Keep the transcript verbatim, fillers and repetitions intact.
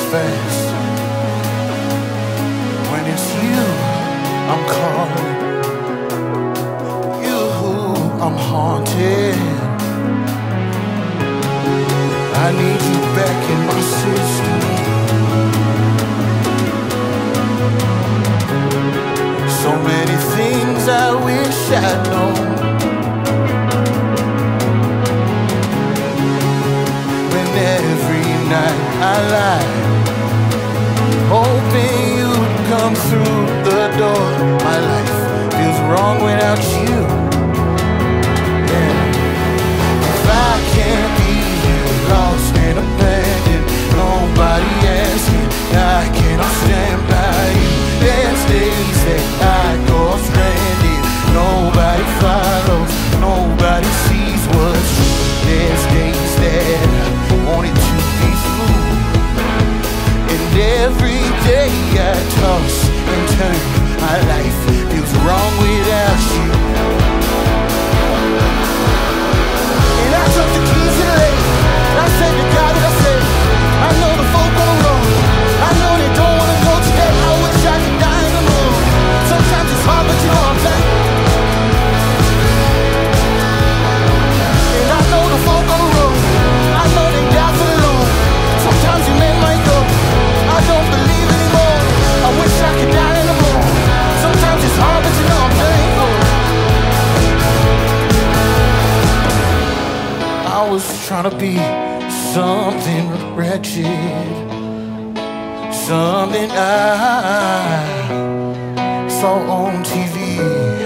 fast. When it's you I'm calling, you I'm haunted. I need you back in my system. So many things I wish I'd known. When every night I lie, hoping you'd come through the door. My life feels wrong without you. Yeah. If I can't be lost and abandoned, nobody asking, I cannot stand by you. There's days that I go stranded, nobody follows, nobody sees what's true. There's days that I wanted to be through, and every day I toss and turn. My life feels wrong without you. And I took the keys to the lake, and I said to God what I said. I know the folk on the road, I know they don't wanna go today. I wish I could die in the moon. Sometimes it's hard, but you know I'm saying. And I know the folk on the road, I know they die for the Lord. Sometimes you men might go, I don't believe anymore. I wish I could die in the moon. Sometimes it's hard, but you know I'm thankful. I was trying to be something wretched, something I saw on T V.